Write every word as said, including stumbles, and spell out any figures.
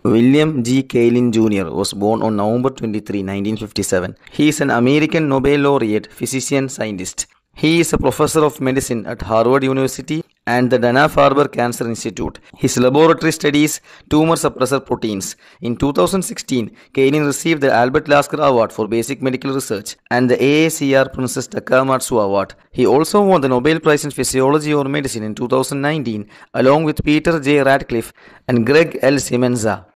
William G. KAELIN Junior was born on November twenty-third, nineteen fifty-seven. He is an American Nobel laureate physician scientist. He is a professor of medicine at Harvard University and the Dana-Farber Cancer Institute. His laboratory studies tumor suppressor proteins. In two thousand sixteen, KAELIN received the Albert Lasker Award for Basic Medical Research and the A A C R Princess Takamatsu Award. He also won the Nobel Prize in Physiology or Medicine in two thousand nineteen along with Peter J. Radcliffe and Greg L. Semenza.